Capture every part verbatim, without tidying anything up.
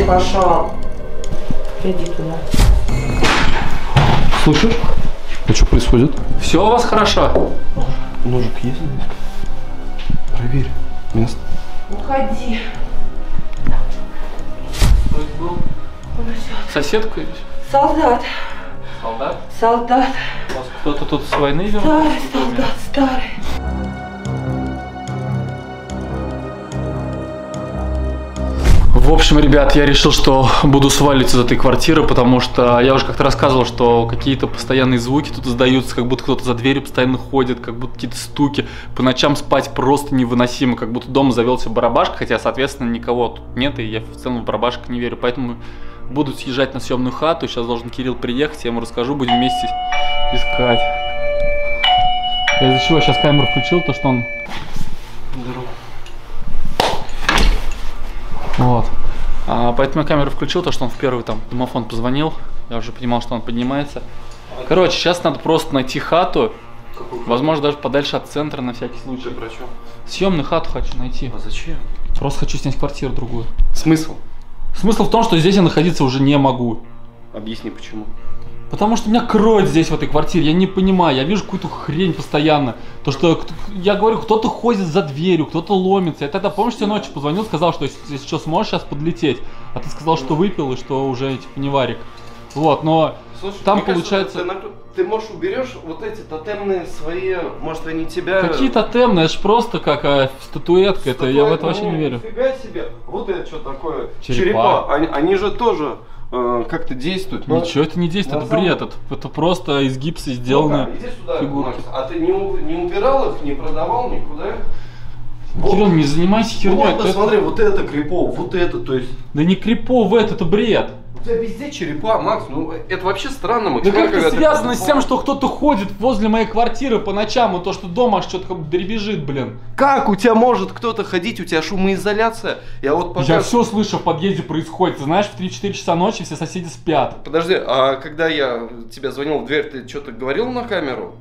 ты пошел? Иди туда. Слышишь? А что происходит? Все у вас хорошо? Ножик есть? Проверь место. Уходи. Кто это был? Соседка? Солдат. Солдат? Солдат. У вас кто-то тут с войны вернулся? Старый солдат, старый. В общем, ребят, я решил, что буду сваливать из этой квартиры, потому что я уже как-то рассказывал, что какие-то постоянные звуки тут издаются, как будто кто-то за дверью постоянно ходит, как будто какие-то стуки. По ночам спать просто невыносимо, как будто дома завелся барабашка, хотя, соответственно, никого тут нет, и я в целом в барабашек не верю. Поэтому буду съезжать на съемную хату, сейчас должен Кирилл приехать, я ему расскажу, будем вместе искать. Я из-за чего сейчас камеру включил, то что он... Здорово. Вот. А, поэтому я камеру включил, то что он в первый там домофон позвонил. Я уже понимал, что он поднимается. Короче, сейчас надо просто найти хату. Возможно, даже подальше от центра на всякий случай. Про что? Съемную хату хочу найти. А зачем? Просто хочу снять квартиру другую. Смысл? Смысл в том, что здесь я находиться уже не могу. Объясни почему. Потому что меня кроет здесь, в этой квартире, я не понимаю, я вижу какую-то хрень постоянно. То, что, я говорю, кто-то ходит за дверью, кто-то ломится. Я тогда, помнишь, тебе ночью позвонил, сказал, что если что, сможешь сейчас подлететь. А ты сказал, что выпил и что уже, типа, не варик. Вот, но Слушай, там мне получается... Кажется, ты, ты, можешь, уберешь вот эти тотемные свои, может, они тебя... Какие тотемные? Это же просто как а, статуэтка, это, я в это вообще ну, не верю. Нифига себе, вот это что такое? Черепа. Черепа. Они, они же тоже... как-то действует. Ничего это не действует, это бред, это, это просто из гипса сделаны ну, иди сюда, фигурки. Макс. А ты не, не убирал их, не продавал никуда? Кирилл, не занимайся херней. Вот, посмотри, это... вот это крипов, вот это, то есть... Да не крипов, это, это бред. У тебя везде черепа, Макс, ну это вообще странно, Макс. Да как это связано с тем, что кто-то ходит возле моей квартиры по ночам, и то, что дома аж что-то как дребезжит, блин. Как у тебя может кто-то ходить, у тебя шумоизоляция? Я вот пока... Я все слышу, в подъезде происходит, ты знаешь, в три-четыре часа ночи все соседи спят. Подожди, а когда я тебе звонил в дверь, ты что-то говорил на камеру?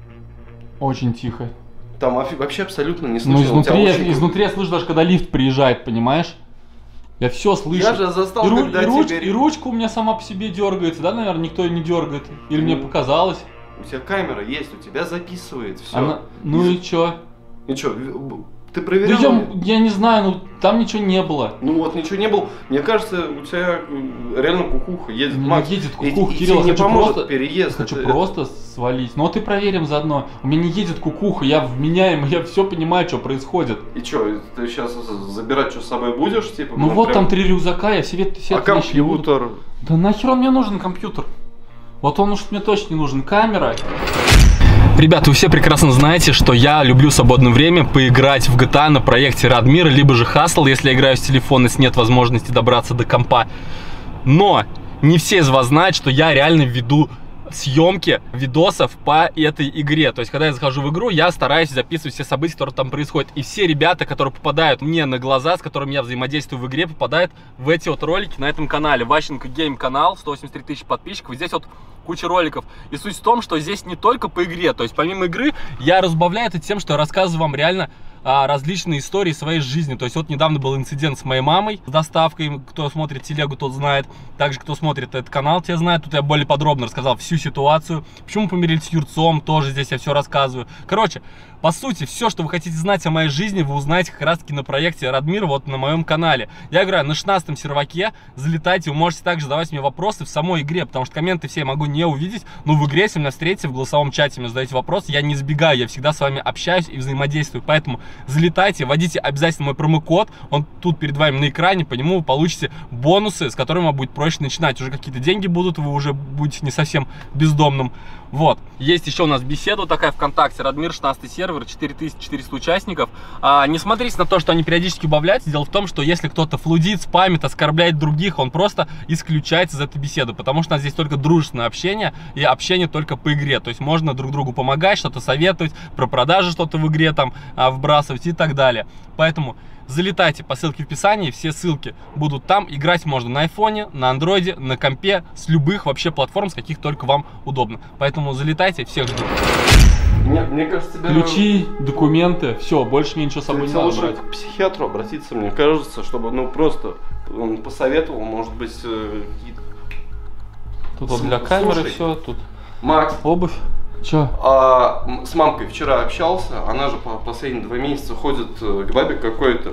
Очень тихо. Там вообще абсолютно не слышно. Ну изнутри, я, очень... изнутри я слышу даже, когда лифт приезжает, понимаешь? Я все слышу. Я же застал, и, ру когда и, руч тебе... и ручка у меня сама по себе дергается, да, наверное, никто не дергает. Или мне показалось. У тебя камера есть, у тебя записывает все. Она... Ну и чё? И чё, ты проверял? Да я, я не знаю, ну там ничего не было. Ну вот ничего не было. Мне кажется, у тебя реально кукуха едет. Ну, Макс, едет кукуха, и, Кирилл, и тебе не поможет просто, переезд. Хочу это, просто это... свалить. Ну вот и проверим заодно. У меня не едет кукуха, я вменяемый, я все понимаю, что происходит. И что, ты сейчас забирать что с собой будешь? Типа, ну, ну вот прям... там три рюкзака, я все, все А компьютер? Да нахер он мне нужен, компьютер? Вот он уж мне точно не нужен. Камера. Ребята, вы все прекрасно знаете, что я люблю в свободное время поиграть в джи ти эй на проекте Радмир, либо же Hustle, если я играю с телефона, если нет возможности добраться до компа. Но не все из вас знают, что я реально веду съемки видосов по этой игре. То есть, когда я захожу в игру, я стараюсь записывать все события, которые там происходят. И все ребята, которые попадают мне на глаза, с которыми я взаимодействую в игре, попадают в эти вот ролики на этом канале. Ващенко Гейм канал, сто восемьдесят три тысячи подписчиков. И здесь вот куча роликов. И суть в том, что здесь не только по игре. То есть, помимо игры, я разбавляю это тем, что я рассказываю вам реально а, различные истории своей жизни. То есть, вот недавно был инцидент с моей мамой, с доставкой. Кто смотрит телегу, тот знает. Также, кто смотрит этот канал, те знают. Тут я более подробно рассказал всю ситуацию. Почему помирились с Юрцом, тоже здесь я все рассказываю. Короче, по сути, все, что вы хотите знать о моей жизни, вы узнаете как раз таки на проекте Радмир, вот на моем канале. Я играю на шестнадцатом серваке, залетайте, вы можете также задавать мне вопросы в самой игре, потому что комменты все я могу не увидеть, но в игре, если меня встретите в голосовом чате, мне задаете вопрос, я не избегаю, я всегда с вами общаюсь и взаимодействую, поэтому залетайте, вводите обязательно мой промокод, он тут перед вами на экране, по нему вы получите бонусы, с которыми вам будет проще начинать, уже какие-то деньги будут, вы уже будете не совсем бездомным. Вот. Есть еще у нас беседа такая ВКонтакте, Радмир, шестнадцатый сервер, четыре тысячи четыреста участников. А, не смотрите на то, что они периодически убавляются. Дело в том, что если кто-то флудит, спамит, оскорбляет других, он просто исключается из этой беседы, потому что у нас здесь только дружественное общение и общение только по игре. То есть можно друг другу помогать, что-то советовать, про продажи что-то в игре там а, вбрасывать и так далее. Поэтому залетайте по ссылке в описании, все ссылки будут там. Играть можно на айфоне, на андроиде, на компе, с любых вообще платформ, с каких только вам удобно. Поэтому залетайте, всех жду. Мне, мне кажется, тебе... Ключи, документы, все, больше мне ничего с собой не надо лучше брать. к психиатру обратиться, мне кажется, чтобы, ну, просто Он посоветовал, может быть, э, какие-то... Тут вот для камеры Слушай, все, тут Макс, обувь. Че? а, м, с мамкой вчера общался, она же по последние два месяца ходит э, к бабе какой-то.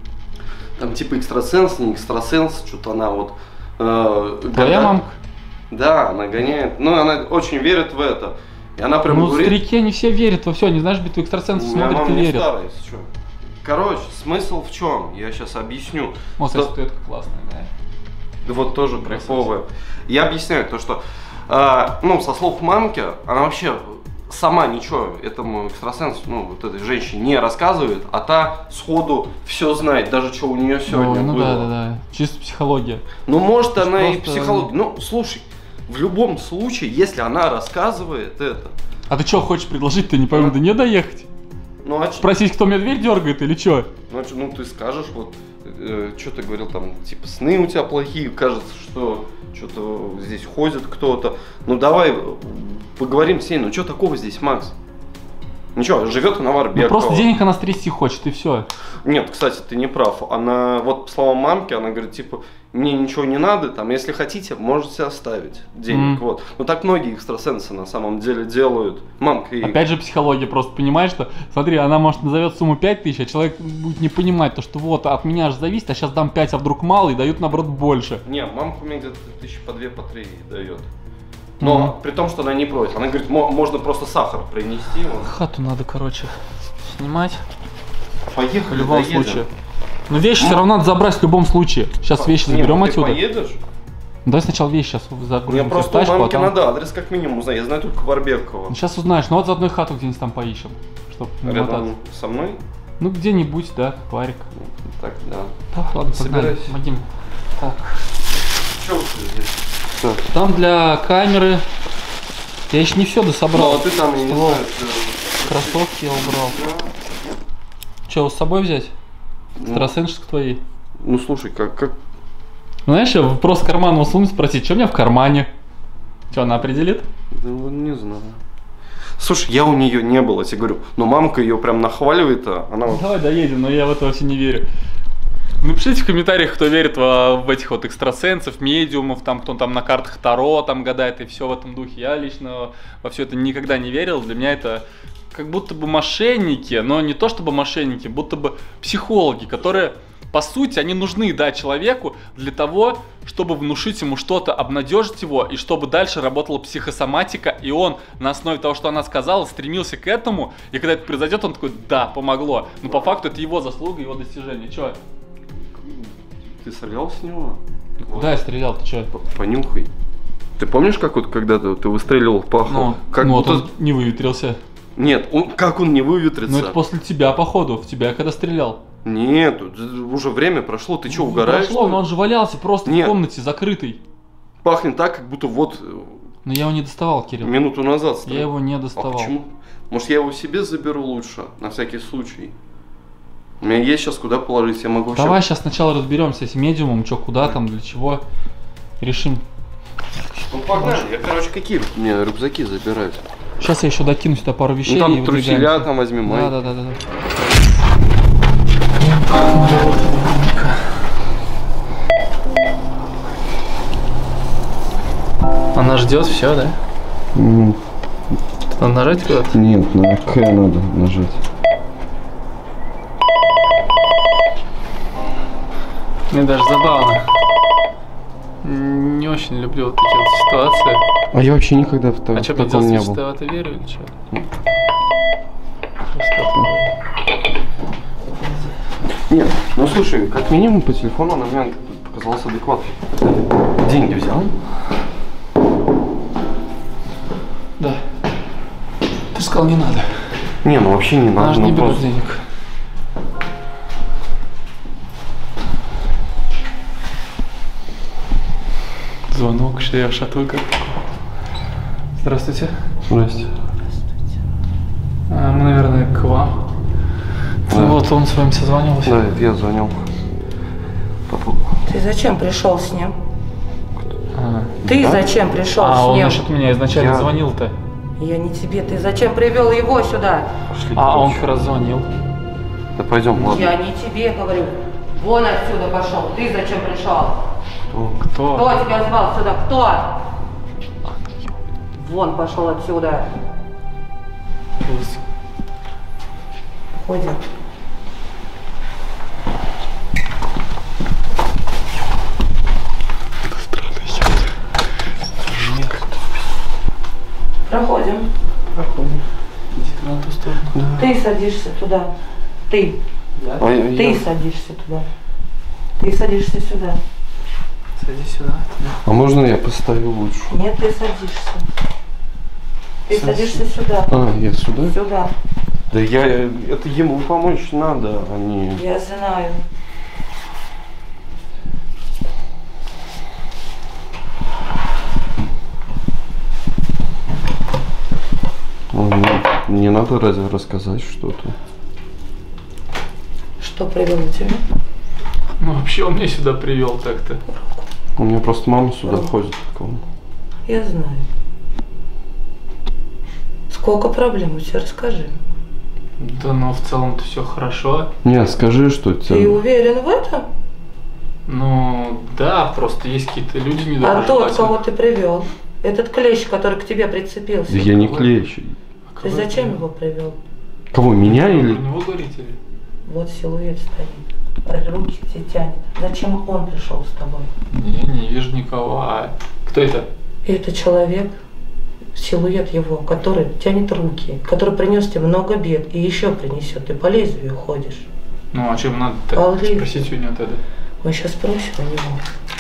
Там типа экстрасенс, не экстрасенс, что-то она вот... Э, Твоя года- мамка? Да, она гоняет. Ну, она очень верит в это. И она прям Ну, говорит... старики, они все верят во все, не знаешь, битву экстрасенсов У меня смотрят мама и не верят. старая, если что. Короче, смысл в чем? Я сейчас объясню. Вот, Что- статуэтка классная, да? Да вот тоже кайфовая. Я объясняю то, что, э, ну, со слов мамки, она вообще сама ничего этому экстрасенсу, ну, вот этой женщине не рассказывает, а та сходу все знает, даже что у нее сегодня Ой, ну было. да, да, да. Чисто психология. Ну, может, она и Просто- психология. Ну, слушай, в любом случае, если она рассказывает это, А ты что, хочешь предложить, ты не пойму, до не доехать? ну, а ч- Спросить, кто мне дверь дергает или что? ну, а чё, ну, ты скажешь, вот, э, что ты говорил, там, типа, сны у тебя плохие, кажется, что что-то здесь ходит кто-то. Ну, давай э, поговорим с ней, ну, что такого здесь, Макс? Ничего, живет она в Ну Арбекова. просто денег она стрясти хочет, и все. Нет, кстати, ты не прав. Она, вот по словам мамки, она говорит, типа, мне ничего не надо, там, если хотите, можете оставить денег, Мгм. вот. Но так многие экстрасенсы на самом деле делают. Мамка и... Опять же психология, просто понимаешь, что, смотри, она может назовет сумму пять тысяч, а человек будет не понимать, то, что вот от меня же зависит, а сейчас дам пять, а вдруг мало, и дают наоборот больше. Не, мамка мне где-то тысячи по две, по три дает. Но Мгм. при том, что она не против. Она говорит, «Мо- можно просто сахар принести. Вот. Хату надо, короче, снимать Поехали, в любом доедем. случае. Но вещи все равно надо забрать в любом случае. Сейчас вещи Не, заберем ну ты отсюда. поедешь? Давай сначала вещи сейчас Я загрузим в просто у тачку, а мамки там... надо адрес как минимум узнать. Я знаю только Варбекова. Сейчас узнаешь, ну вот за одной хату где-нибудь там поищем, чтобы не мотаться. Рядом со мной? Ну где-нибудь, да, парик. Так, да. Да, ладно, погнали, Собирайся. Вадим. Так. Что у тебя здесь? Так. Там для камеры. Я еще не все дособрал. Ну, а ты там, я не Ствол. знаю, ты- Кроссовки я убрал. Че, с собой взять? Экстрасенсик твои. Ну слушай, как, как... Знаешь, я просто в карман его сунуть, спросить, что у меня в кармане? Че, она определит? Ну, не знаю. Слушай, я у нее не был, я тебе говорю. Но мамка ее прям нахваливает, а она вот... Давай доедем, но я в это вообще не верю. Напишите в комментариях, кто верит в, в этих вот экстрасенсов, медиумов, там, кто там на картах Таро там гадает и все в этом духе. Я лично во все это никогда не верил. Для меня это как будто бы мошенники, но не то чтобы мошенники, будто бы психологи, которые, по сути, они нужны, да, человеку для того, чтобы внушить ему что-то, обнадежить его, и чтобы дальше работала психосоматика, и он на основе того, что она сказала, стремился к этому, и когда это произойдет, он такой, да, помогло. Но по факту это его заслуга, его достижение. Че? Ты стрелял с него? Куда я стрелял, ты че? П- Понюхай. Ты помнишь, как вот когда-то ты выстреливал в паху? Ну, как ну будто... вот он не выветрился. Нет, он, как он не выветрится? Ну это после тебя, походу, в тебя когда стрелял. Нет, тут уже время прошло, ты что, угораешь? Прошло, что ли? но он же валялся просто Нет. в комнате, закрытый. Пахнет так, как будто вот э, Но я его не доставал, Кирилл. минуту назад Я стрелял. его не А доставал. почему? Может, я его себе заберу лучше, на всякий случай? У меня есть сейчас куда положить, я могу вообще... Давай сейчас сначала разберемся с медиумом, что, куда там, для чего. Решим. Ну погнали, я, короче, какие мне рюкзаки забирать? Сейчас я еще докину сюда пару вещей. Ну и там труселя, выдвигаемся. там возьми май. Да, да, да, да. Она ждет, все, да? М, Надо нажать куда-то? Нет, на К надо нажать. Мне даже забавно. Не очень люблю вот такие вот ситуации. А я вообще никогда в, та- А в что, мне таком делать, не что был. ты в это верю или что? Нет, ну слушай, как минимум по телефону на меня показалось адекватно. Деньги взял? Да. Ты сказал, не надо. Не, ну вообще не надо. Она же ну не берет просто- денег. Звонок, что я шатуйка. Здравствуйте. Здрасте. А, мы, наверное, к вам. Да. Вот он с вами созванивался. Да, это я звонил. Папу. Ты зачем пришел с ним? А, Ты Да? зачем пришел а с он ним? насчет меня изначально Я- звонил-то. Я не тебе. Ты зачем привел его сюда? Пошли. А он короче. как раз звонил. Да пойдем, ладно. Я не тебе говорю. Вон отсюда пошел. Ты зачем пришел? Кто? Кто тебя звал сюда? Кто? Вон пошел отсюда. Ходим. Проходим. Проходим. Иди на ту сторону. Да. Ты садишься туда. Ты. Да? А я- Ты я- садишься туда. Ты садишься сюда. Садись сюда. А можно я поставлю лучше? Нет, ты садишься. Ты Садись. садишься сюда. А, я сюда? Сюда. Да я, это ему помочь надо, а не... Я знаю. А, Не надо разве рассказать что-то? Что привело тебя? Ну вообще он меня сюда привел так-то. У меня просто мама сюда Руку. ходит к вам. Я знаю. Сколько проблем у тебя, расскажи. Да, но в целом-то все хорошо. Нет, скажи, что Ты тебе... уверен в этом? Ну да, просто есть какие-то люди А недоброжелательные. тот, кого ты привел, этот клещ, который к тебе прицепился, Да я не клещ. А ты кого зачем это? его привел? Кого, меня Вы или... про него говорите? Или? Вот силуэт стоит, руки к тебе тянет. Зачем он пришел с тобой? Не, не вижу никого. А кто это? Это человек, силуэт его, который тянет руки, который принес тебе много бед и еще принесет. Ты по лезвию ходишь. Ну а чем надо так Павлик. спросить у него тогда? Мы сейчас спросим у него.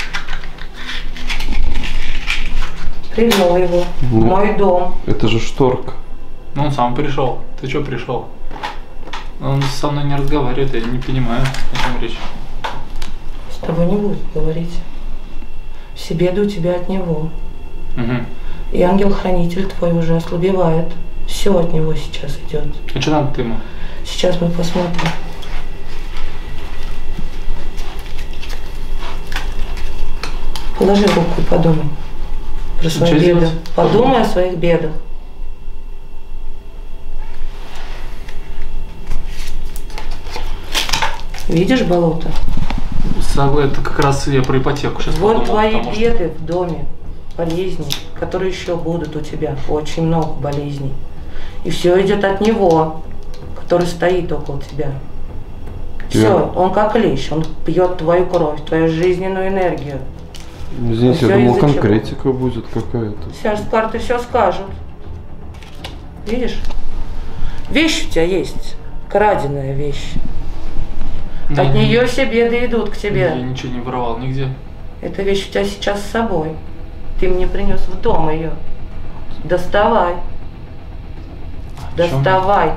Привел его в Ну. мой дом. Это же шторка. Ну он сам пришел. Ты что пришел? Он со мной не разговаривает, я не понимаю, о чем речь. С тобой не будет говорить. Все беды у тебя от него. Угу. И ангел-хранитель твой уже ослабевает. Все от него сейчас идет. А что надо ты ему? Сейчас мы посмотрим. Положи руку и подумай про свои Что беды. делать? Подумай о своих бедах. Видишь болото? Сагла, это как раз я про ипотеку сейчас Вот подумал, твои потому что- беды в доме, болезни, которые еще будут у тебя. Очень много болезней. И все идет от него, который стоит около тебя. Все, Я- он как лещ, он пьет твою кровь, твою жизненную энергию. Извините, Всё я думал, из-за чего? конкретика будет какая-то. Сейчас карты все скажут. Видишь? Вещь у тебя есть, краденая вещь. Не, От не, нее все беды идут к тебе. Я ничего не воровал нигде. Эта вещь у тебя сейчас с собой. Ты мне принес в дом ее. Доставай. О чем? Доставай.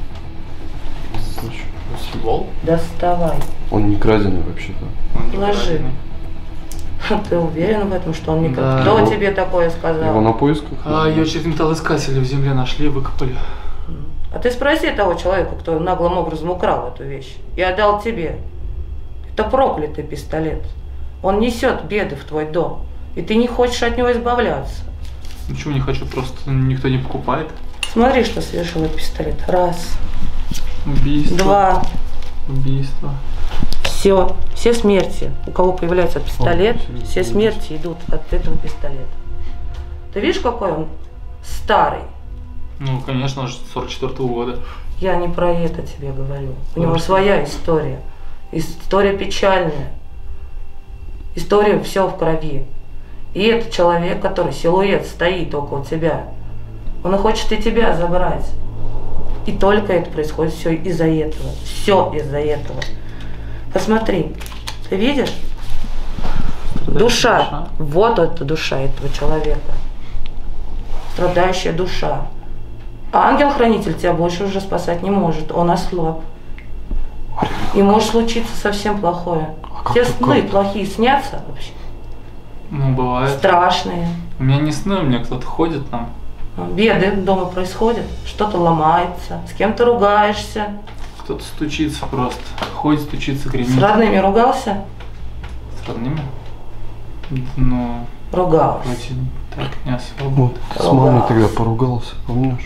Лол? Доставай. Он не краденый вообще-то. Он не Ложи. краденый. Ты уверен в этом, что он не Да. Кто Его- тебе такое Его сказал? на поисках? А ее через металлоискатели в земле нашли и выкопали. А ты спроси того человека, кто наглым образом украл эту вещь и отдал тебе. Это проклятый пистолет. Он несет беды в твой дом. И ты не хочешь от него избавляться. Ничего не хочу, просто никто не покупает. Смотри, что совершил этот пистолет. Раз, Убийство. два. Убийство. Все. Все смерти, у кого появляется пистолет, О, все смерти идут от этого пистолета. Ты видишь, какой он старый? Ну, конечно, же сорок четвёртого года. Я не про это тебе говорю. У него Хорошо. своя история. История печальная. История все в крови. И этот человек, который силуэт стоит около тебя, он хочет и тебя забрать. И только это происходит все из-за этого. Все из-за этого. Посмотри, ты видишь? Душа. душа. Вот эта душа этого человека. Страдающая душа. А ангел-хранитель тебя больше уже спасать не может. Он ослаб. И может случиться совсем плохое. А как Тебе ты- сны как? плохие снятся вообще? Ну, бывает. Страшные. У меня не сны, у меня кто-то ходит там. Беды дома происходят. Что-то ломается. С кем ты ругаешься. Кто-то стучится просто. Ходит, стучится, С гремит. родными ругался? С родными? Ну, Ругался. вроде так не особо. Вот, с мамой тогда поругался, помнишь?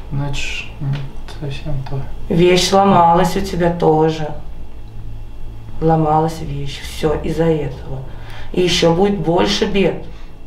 Значит, не совсем то. Вещь сломалась у тебя тоже. ломалась вещь. Все из-за этого. И еще будет больше бед.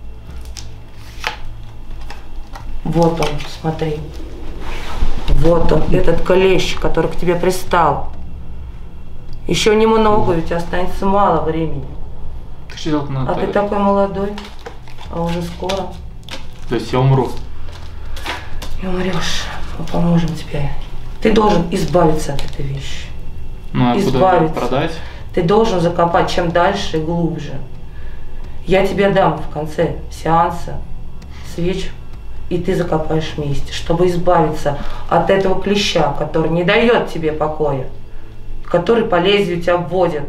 Вот он, смотри. Вот он, этот клещ, который к тебе пристал. Еще немного, у тебя останется мало времени. Ты что, на а ты такой молодой, а уже скоро. То есть я умру? Не умрешь, мы поможем тебе. Ты должен избавиться от этой вещи. Ну а избавиться. Куда продать? Ты должен закопать чем дальше и глубже. Я тебе дам в конце сеанса свечу, и ты закопаешь вместе, чтобы избавиться от этого клеща, который не дает тебе покоя, который по лезвию тебя вводит.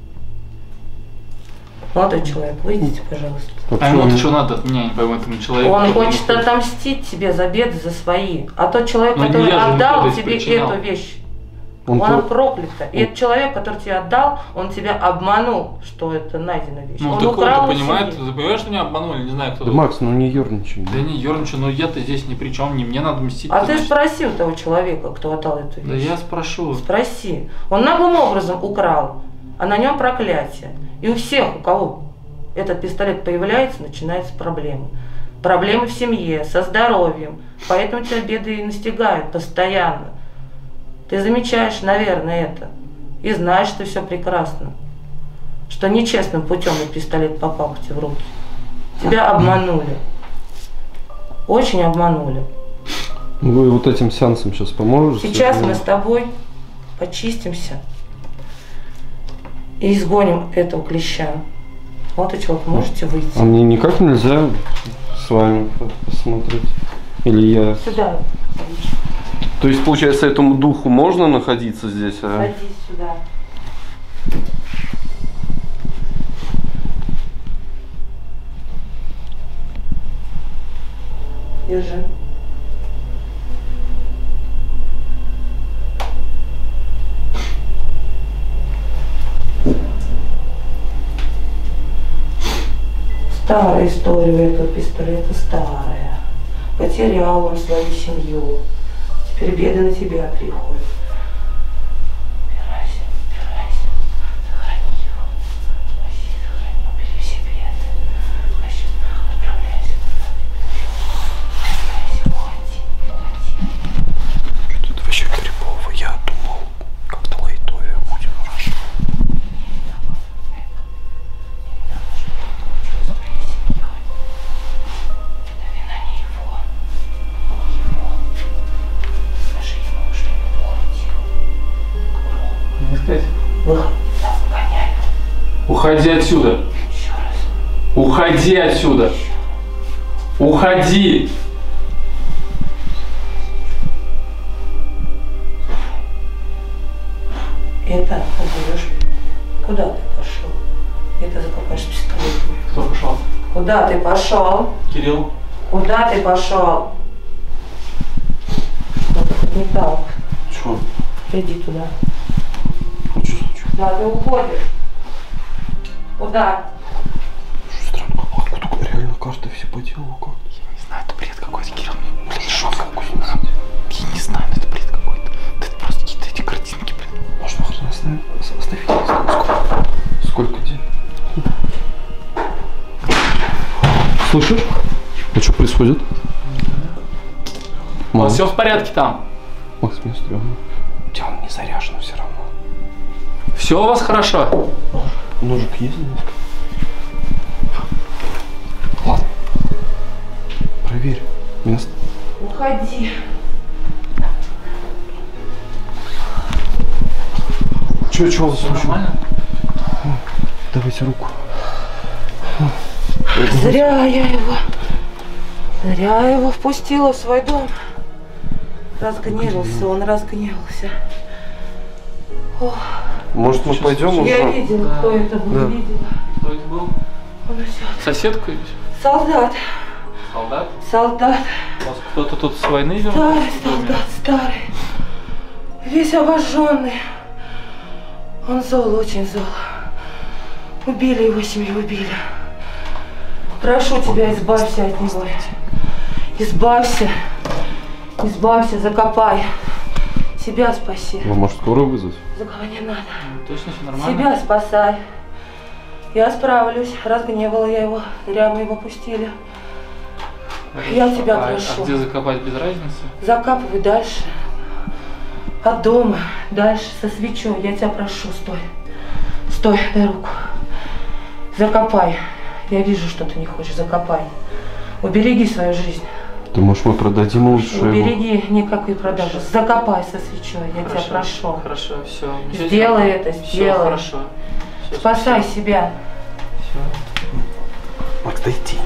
Молодой человек, выйдите, пожалуйста. А ему что надо от меня, не пойму, этому человеку? Он хочет отомстить тебе за беды, за свои. А тот человек, Но который отдал тебе причинял. эту вещь, Он она то... проклята. И этот человек, который тебе отдал, он тебя обманул, что это найденная вещь. Ну, он так украл он-то у понимает, семьи. ты понимаешь, что меня обманули, не знаю кто. Да, Макс, ну не ерничай. Да не ерничай, но я-то здесь ни при чем, не мне надо мстить. А ты значит. спроси у того человека, кто отдал эту Да вещь. я спрошу. Спроси. Он наглым образом украл, а на нем проклятие. И у всех, у кого этот пистолет появляется, начинаются проблемы. Проблемы в семье, со здоровьем. Поэтому тебя беды и настигают постоянно. Ты замечаешь, наверное, это. И знаешь, что все прекрасно. Что нечестным путем этот пистолет попал к тебе в руки. Тебя обманули. Очень обманули. Вы вот этим сеансом сейчас поможете? Сейчас мы с тобой почистимся и изгоним этого клеща. Вот и человек, можете выйти. А мне никак нельзя с вами посмотреть? Или я... Сюда. То есть, получается, этому духу можно находиться здесь? А? Садись сюда. Держи. Старая история у этого пистолета, старая. Потерял он свою семью. Теперь беды на тебя приходят. Убирайся, убирайся. Сохрани его. Спаси, сохрани, убери все беды. Значит, отправляйся назад. Отправляйся, уходи, уходи. Что-то это вообще крипово. Я думал, как-то лайтовее будет. Выходи, гоняй. Уходи отсюда. Еще раз. Уходи отсюда. Уходи. Это отдаешь. Куда ты пошел? Это закопаешь пистолетом. Кто пошел? Куда ты пошел? Кирилл. Куда ты пошел? Это не так. Что? Иди туда. А что случилось? Да, ты уходишь. Куда? Что странно, откуда реально карта все по телу как? Я не знаю, это бред какой-то, Кирилл. Блин, шок какой-то. Я не знаю, это бред какой-то. Да это просто какие-то эти картинки, блин. Может, нахрен оставить? Оставить, сколько? Сколько дней? Слышишь? А что происходит? У вас Макс, все в порядке там? Макс, мне стрёмно. У тебя он не заряжен все равно. Все у вас хорошо? Ножик есть здесь? Ладно. Проверь место. Уходи. Че, че у вас случилось? Нормально? Давайте руку. Зря я его. Зря я его впустила в свой дом. Разгневался, он разгневался. Ох, Может, мы пойдем я уже? видела, кто это был, Да. видела. Кто это был? Он идет. Соседка? Солдат, Солдат? солдат, У вас кто-то тут с войны вернулся? старый солдат, старый. Весь обожженный. Он зол, очень зол. Убили его семью, убили. Прошу тебя, избавься от него. Избавься. Избавься, закопай. Себя спаси. Вы, может, скорую вызвать? За кого не надо. Точно все нормально? Себя спасай. Я справлюсь. Разгневала я его. Зря мы его пустили. Я тебя а, прошу. А где закопать, без разницы? Закапывай дальше. От дома. Дальше со свечой. Я тебя прошу, стой. Стой, дай руку. Закопай. Я вижу, что ты не хочешь. Закопай. Убереги свою жизнь. Ты, может, мы продадим лучше Убереги его? Никакой продажи. Закопай со свечой. Я Хорошо, тебя прошу. Хорошо, все. Сделай это, сделай. Все хорошо. Все, Спасай спасибо. себя. Все. Макс, дай денег.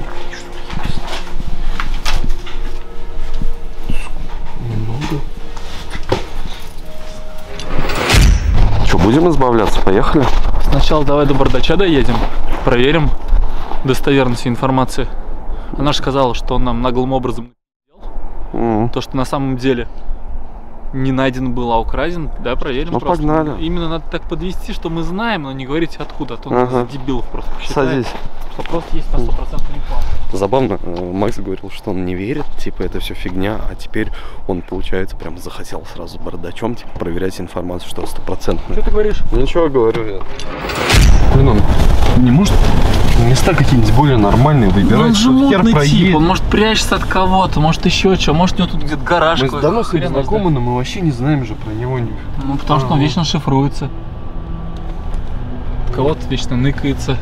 Что, будем избавляться? Поехали? Сначала давай до бардача доедем, проверим достоверность информации. Она же сказала, что он нам наглым образом Mm. то, что на самом деле не найден был, а украден. Да, проверим. Ну, просто. погнали. Именно надо так подвести, что мы знаем, но не говорить откуда, а то Ага. он дебилов просто посчитает. Садись. Что просто есть на сто процентов не план. Забавно, э, Макс говорил, что он не верит, типа это все фигня, а теперь он, получается, прям захотел сразу бардачом, типа, проверять информацию, что стопроцентно. Что ты говоришь? Ничего, говорю я. Блин, он не может места какие-нибудь более нормальные Ну, выбирать, он же что хер мутный тип, проедет. он может прячется от кого-то, может еще что, может у него тут где-то гараж Мы какой-то, давно с ним хрен его знакомы, но мы вообще не знаем же про него. знает. Ну, потому что он А, вечно шифруется. Кого-то вечно ныкается.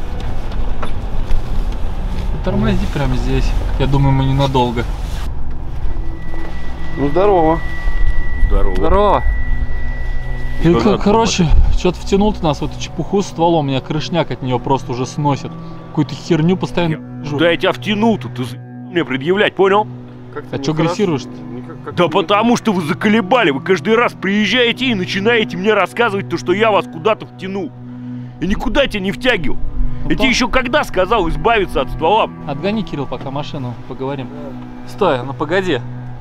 Тормози прямо здесь. Я думаю, мы ненадолго. Ну, здорово. Здорово. Здорово. И, Что к- надо короче, что-то втянул ты нас в эту чепуху с стволом, меня крышняк от нее просто уже сносит. Какую-то херню постоянно вижу. Да я тебя втянул тут, ты за- мне предъявлять, понял? А что агрессируешь-то? Да потому что вы заколебали, вы каждый раз приезжаете и начинаете мне рассказывать то, что я вас куда-то втянул. И никуда я тебя не втягивал. Ну, Я тебе то- еще когда сказал избавиться от ствола? Отгони, Кирилл, пока машину поговорим. Стой, ну погоди.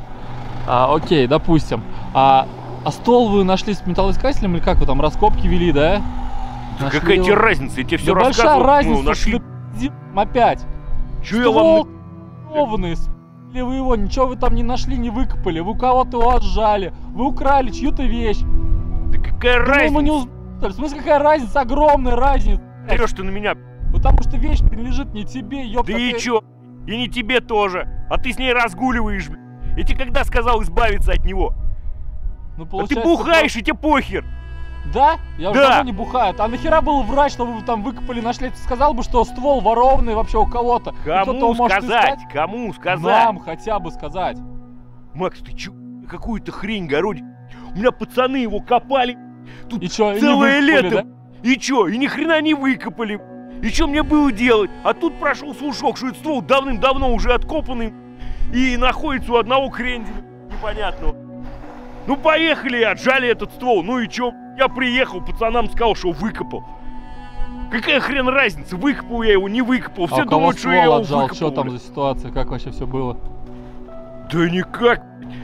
А, окей, допустим. А, а ствол вы нашли с металлоискателем или как вы там раскопки вели, да? Да Нашли какая его? тебе разница? Я тебе все Да большая рассказывал. разница, Ну, нашли. что ты опять. Че я вам... Ствол кованный, с**ли вы его, ничего вы там не нашли, не выкопали. Вы у кого-то его отжали, вы украли чью-то вещь. Да какая Думал, мы не разница? узнали. В смысле, какая разница? Огромная разница. Орешь ты на меня. Потому что вещь принадлежит не тебе, ёпта. Да и ты- чё? И не тебе тоже. А ты с ней разгуливаешь, блядь. Я тебе когда сказал избавиться от него? Ну, А ты получается, бухаешь, и тебе похер. просто- Да? Я уже Да. давно не бухаю. А нахера было врать, что вы там выкопали, нашли? Ты сказал бы, что ствол ворованный вообще у кого-то. И кто-то его Кому может сказать? искать. Кому сказать? Нам хотя бы сказать. Макс, ты чё? Какую-то хрень городишь? У меня пацаны его копали. Тут И чё, и не целое выкопали, лето. И чё? И ни хрена не выкопали. И чё мне было делать? А тут прошел слушок, что этот ствол давным-давно уже откопанный и находится у одного кренделя непонятного. Ну поехали, отжали этот ствол. Ну и чё? Я приехал, пацанам сказал, что выкопал. Какая хрен разница, выкопал я его, не выкопал. Все А у кого думают, что я ствол его отжал? выкопал. Что там за ситуация? Как вообще все было? Да никак.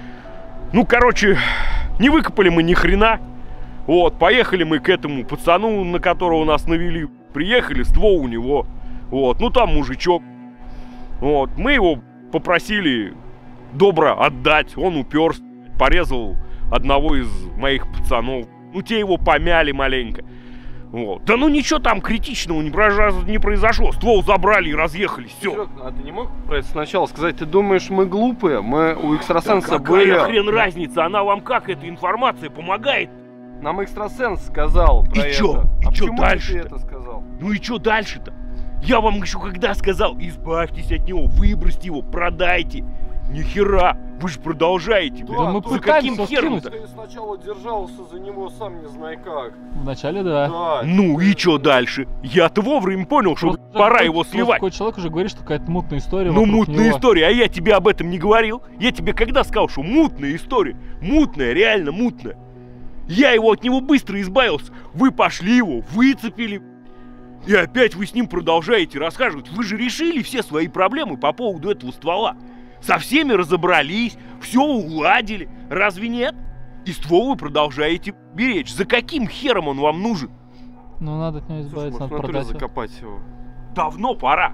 Ну, короче, не выкопали мы ни хрена. Вот, поехали мы к этому пацану, на которого нас навели. Приехали, ствол у него. Вот, ну там мужичок. Вот, мы его попросили добро отдать. Он уперся, порезал одного из моих пацанов. Ну, те его помяли маленько. Вот. Да ну ничего там критичного не, произош- не произошло. Ствол забрали и разъехались. Все. Серег, а ты не мог про это сначала сказать? Ты думаешь, мы глупые? Мы у экстрасенса Какая были... хрен разница? Она вам как, эта информация помогает? Нам экстрасенс сказал про И это. чё? И А чё почему дальше-то? ты это сказал? Ну и что дальше-то? Я вам еще когда сказал, избавьтесь от него, выбросьте его, продайте. Ни хера, вы же продолжаете. Да мы блядь. За пытались каким его хером-то? скинуть. Ты сначала держался за него, сам не знаю как. Вначале да. Да. Ну и что дальше? Я-то вовремя понял, что Просто пора такой- его просто сливать. Такой человек уже говорит, что какая-то мутная история. Ну вокруг мутная него. история, а я тебе об этом не говорил. Я тебе когда сказал, что мутная история? Мутная, реально мутная. Я его от него быстро избавился. Вы пошли его, выцепили. И опять вы с ним продолжаете расхаживать. Вы же решили все свои проблемы по поводу этого ствола. Со всеми разобрались, все уладили. Разве нет? И ствол вы продолжаете беречь. За каким хером он вам нужен? Ну надо от него избавиться, надо продать его. закопать его. Давно пора.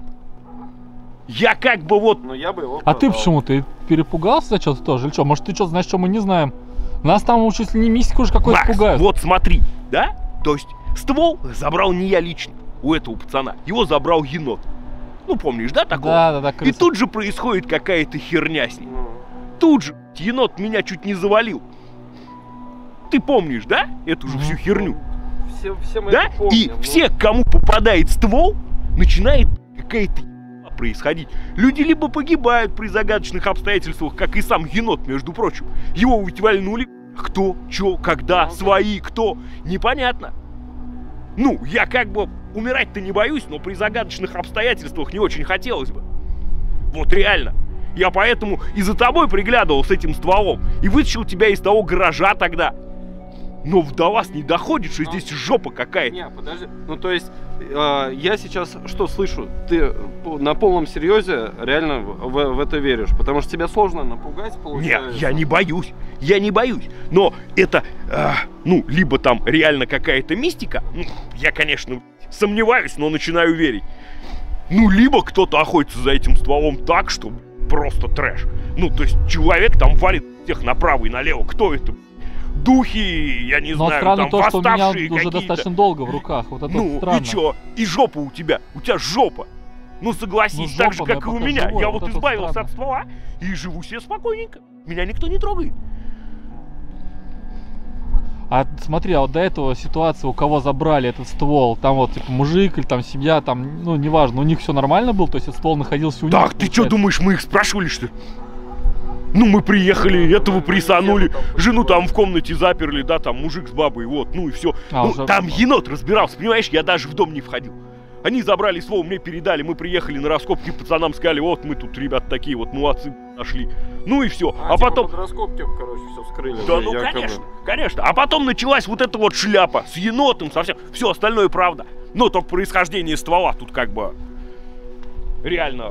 Я как бы вот... Но я бы его А ты продал. почему? Ты перепугался зачем-то тоже? Или что? Может ты что знаешь, что мы не знаем? Нас там чуть ли не мистику уже какой-то Макс, пугают. вот смотри, да? То есть ствол забрал не я лично у этого пацана, его забрал енот. Ну, помнишь, да, такого? Да, да, да, И крыса. тут же происходит какая-то херня с ним. Тут же енот меня чуть не завалил. Ты помнишь, да, эту же всю херню? Все, все мы Да? это помним, И ну. все, кому попадает ствол, начинает какая-то ебаная происходить. Люди либо погибают при загадочных обстоятельствах, как и сам енот, между прочим. Его ведь вальнули. Кто, чё, когда, свои, кто, непонятно. Ну, я как бы умирать-то не боюсь, но при загадочных обстоятельствах не очень хотелось бы. Вот реально. Я поэтому и за тобой приглядывал с этим стволом и вытащил тебя из того гаража тогда. Но до вас не доходит, что здесь жопа какая-то. Не, подожди. Ну, то есть, э, я сейчас что слышу? Ты на полном серьезе реально в, в, в это веришь? Потому что тебя сложно напугать, получается. Нет, я не боюсь. Я не боюсь. Но это, э, ну, либо там реально какая-то мистика. Ну, я, конечно, сомневаюсь, но начинаю верить. Ну, либо кто-то охотится за этим стволом так, что просто трэш. Ну, то есть, человек там валит всех направо и налево. Кто это? Духи, я не Но знаю, странно там то, что у меня восставшие уже какие-то. достаточно долго в руках. Вот это Ну, странно. и чё? И жопа у тебя. У тебя жопа. Ну, согласись, Ну, так же, жопа, как да, и у пока меня. живой, Я вот вот это избавился странно. от ствола и живу себе спокойненько. Меня никто не трогает. А смотри, а вот до этого ситуации, у кого забрали этот ствол, там вот типа мужик или там семья, там, ну, неважно, у них все нормально было, то есть ствол находился у них. Так, ты что получается? думаешь, мы их спрашивали, что ли? Ну, мы приехали, этого присанули, жену там в комнате заперли, да, там мужик с бабой, вот, ну и все. А, Ну, уже- там енот разбирался, понимаешь, я даже в дом не входил. Они забрали ствол, мне передали, мы приехали на раскопки, пацанам сказали, вот мы тут, ребят, такие вот молодцы, нашли. Ну и все. А, А, типа потом... под раскопки, короче, все вскрыли. Да, ну якобы. конечно, конечно. А потом началась вот эта вот шляпа с енотом, совсем. Все остальное правда. Но только происхождение ствола тут как бы реально.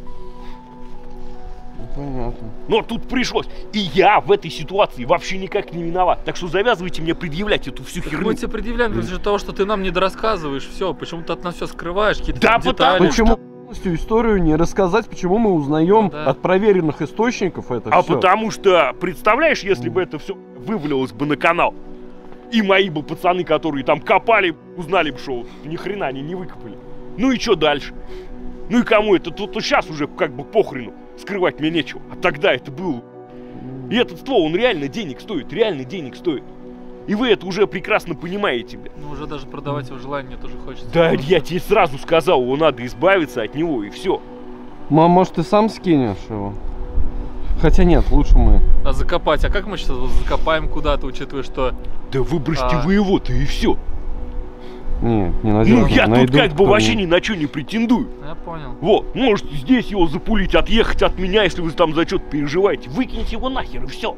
Понятно. Но тут пришлось. И я в этой ситуации вообще никак не виноват. Так что завязывайте мне предъявлять эту всю херню. Мы тебе предъявляем из-за того, что ты нам не дорассказываешь, все, почему ты от нас все скрываешь, какие-то Да, там детали. потому Почему полностью историю не рассказать, почему мы узнаем Да. от проверенных источников это А всё? потому что, представляешь, если бы это все вывалилось бы на канал, и мои бы пацаны, которые там копали, узнали бы, что ни хрена они не выкопали. Ну и что дальше? Ну и кому это? Тут сейчас уже как бы похрену. Скрывать мне нечего. А тогда это было. И этот ствол, он реально денег стоит. Реально денег стоит. И вы это уже прекрасно понимаете, бля. Ну, уже даже продавать его желание мне тоже хочется. Да, я тебе сразу сказал, его надо избавиться от него, и все. Ма, может, ты сам скинешь его? Хотя нет, лучше мы. А закопать? А как мы сейчас его закопаем куда-то, учитывая, что... Да выбросьте А. вы его-то, и все. Нет, не Ну, надеюсь. я тут как бы вообще ни на что не претендую. Я понял. Вот, может здесь его запулить, отъехать от меня, если вы там за что-то переживаете. Выкиньте его нахер, и все.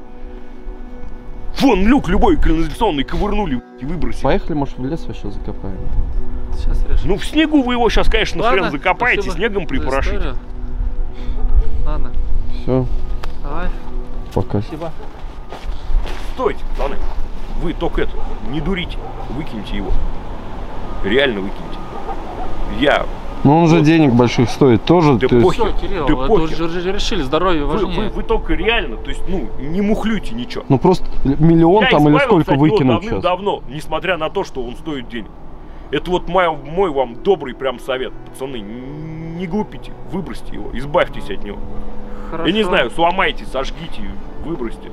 Вон люк любой канализационный ковырнули и выбросили. Поехали, может, в лес вообще закопаем. Сейчас решим. Ну, в снегу вы его сейчас, конечно, Ладно, хрен закопаете, спасибо снегом за припорошите. историю. Ладно, Все, давай, пока. спасибо. Стойте, пацаны. Вы только это, не дурите. Выкиньте его. Реально выкиньте. Я... Ну он же денег больших стоит тоже. Да то есть- похер. Все, Кирилл, Да это похер. уже уже решили, здоровье Вы, важнее. вы, вы только реально, то есть, ну, не мухлюйте ничего. Ну просто миллион Я там или избавился сколько от него выкинуть сейчас. давным-давно, несмотря на то, что он стоит денег. Это вот мой, мой вам добрый прям совет. Пацаны, н- не глупите, выбросьте его, избавьтесь от него. Хорошо. Я не знаю, сломайте, сожгите, выбросьте.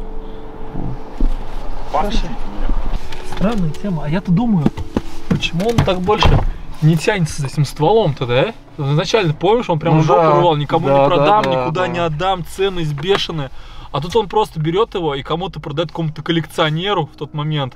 Послушайте меня. Странная тема. А я-то думаю, почему он так больше не тянется за этим стволом-то, да? Изначально, помнишь, он прям Ну жопу да, рвал, никому да, не продам, да, да, никуда да. не отдам, ценность бешеная. А тут он просто берет его и кому-то продает, какому-то коллекционеру в тот момент.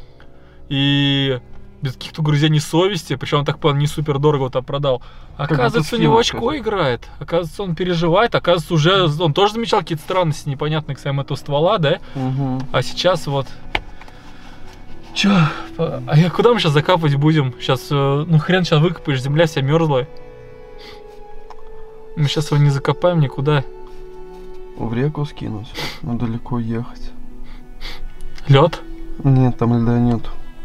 И без каких-то угрызений совести, причем он так понял, не супер дорого там продал. Оказывается, у него очко играет. Оказывается, он переживает. Оказывается, уже он тоже замечал какие-то странности непонятные касаемо этого ствола, да? Мгм. А сейчас вот... Чё? А я куда мы сейчас закапывать будем? Сейчас, э, ну хрен сейчас выкопаешь, земля вся мерзлая. Мы сейчас его не закопаем никуда. В реку скинуть. Но далеко ехать. Лед? Нет, там льда нет.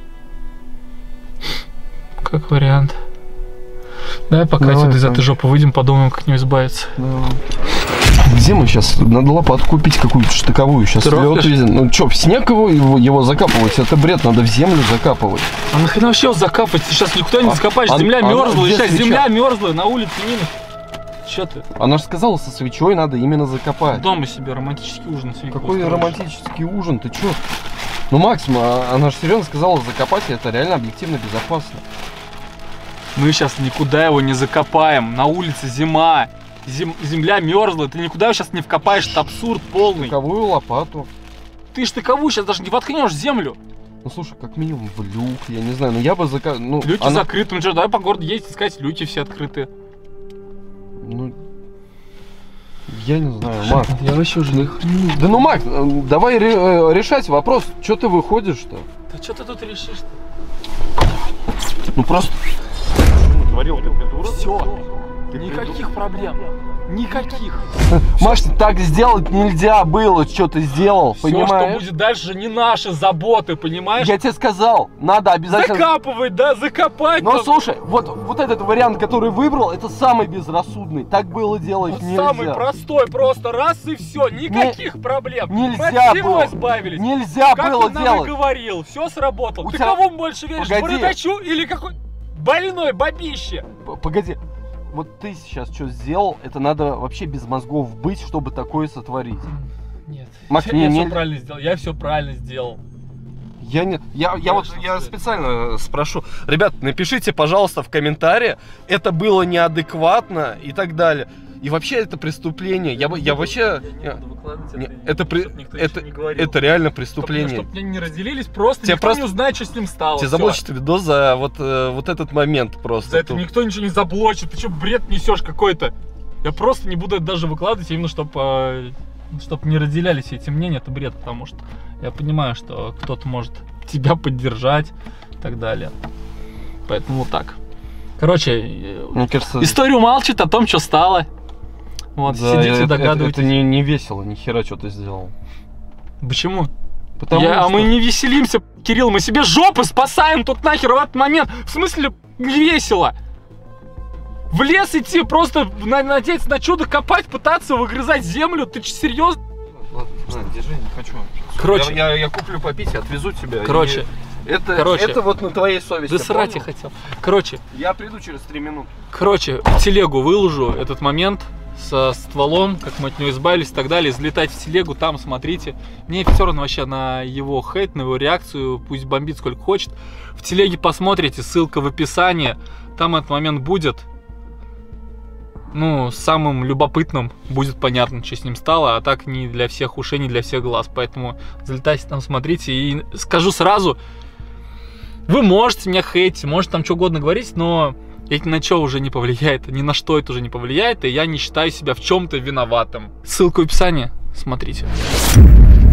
Как вариант. Давай пока Давай, отсюда из давай. этой жопы выйдем, подумаем, как от нее избавиться. Давай. Где мы сейчас? Надо лопату купить какую-то штыковую. Сейчас лед везем. Ну что, в снег его, его, его закапывать? Это бред, надо в землю закапывать. А нахрена вообще его закапывать? Ты сейчас никуда не а, закопаешь. А, земля а, мерзлая. Сейчас свеча? Земля мерзлая, на улице минус. Че ты? Она же сказала, со свечой надо именно закопать. Дома себе романтический ужин. Какой устроишь? Романтический ужин? Ты чё? Ну, Максим, она же серьезно сказала закопать, и это реально объективно безопасно. Мы сейчас никуда его не закопаем. На улице зима. Зем... Земля мерзлая. Ты никуда его сейчас не вкопаешь. Это абсурд полный. Штыковую лопату. Ты штыковую сейчас даже не воткнешь в землю. Ну, слушай, как минимум в люк, я не знаю. Но я бы закопал... Ну, люки она... закрыты. Ну что, давай по городу ездить, искать. Люки все открыты. Ну... Я не знаю, Мак. Я вообще уже не хреню. Да ну, Мак, давай решать вопрос. Чё ты выходишь-то? Да что ты тут решишь-то? Ну просто... Все. Никаких проблем. Никаких. Маш, так сделать нельзя было, что ты сделал, Все, понимаешь? что будет дальше, не наши заботы, понимаешь? Я тебе сказал, надо обязательно... Закапывать, да, закопать. Но там. слушай, вот, вот этот вариант, который выбрал, это самый безрассудный. Так было делать Вот нельзя. самый простой, просто раз и все, никаких Не, проблем. Нельзя Мы от всего было. избавились. Нельзя как было он нам делать. и говорил, все сработало. У Ты тебя... кому больше веришь, Погоди. бородачу или какой больной бабище? Погоди, вот ты сейчас что сделал, это надо вообще без мозгов быть, чтобы такое сотворить. Нет, Макс, я, не, я не... все правильно сделал, я все правильно сделал. Я не, я, я вот, я специально спрошу, ребят, напишите, пожалуйста, в комментарии, это было неадекватно и так далее. И вообще это преступление. Я, я вообще, я, не, это, при, это, это реально преступление. Чтобы они не разделились, просто тебе никто просто... не узнает, что с ним стало. Тебе заблочат видос за вот, вот этот момент просто. За это никто ничего не заблочит. Ты что, бред несешь какой-то? Я просто не буду это даже выкладывать, именно чтобы чтобы не разделялись эти мнения. Это бред, потому что я понимаю, что кто-то может тебя поддержать и так далее. Поэтому вот так. Короче, мне кажется, история умалчивает о том, что стало. Вот, да, сидите, это, догадываетесь. Это, это не, не весело, ни хера, что ты сделал. Почему? Потому Я, что... А мы не веселимся, Кирилл, мы себе жопы спасаем тут нахер в этот момент. В смысле, не весело. В лес идти, просто надеяться на чудо, копать, пытаться выгрызать землю. Ты че, серьезно? Ладно, на, держи, не хочу. Короче, я, я, я куплю попить и отвезу тебя. Короче, и... это, короче, это вот на твоей совести. Да срать я хотел. Короче. Я приду через три минуты. Короче, в телегу выложу этот момент со стволом, как мы от него избавились и так далее. Залетать в телегу, там смотрите. Мне все равно вообще на его хейт, на его реакцию. Пусть бомбит сколько хочет. В телеге посмотрите, ссылка в описании. Там этот момент будет. Ну, самым любопытным будет понятно, что с ним стало, а так не для всех ушей, не для всех глаз. Поэтому залетайте там, смотрите. И скажу сразу, вы можете меня хейтить, можете там что угодно говорить, но это ни на что уже не повлияет, ни на что это уже не повлияет, и я не считаю себя в чем-то виноватым. Ссылка в описании, смотрите.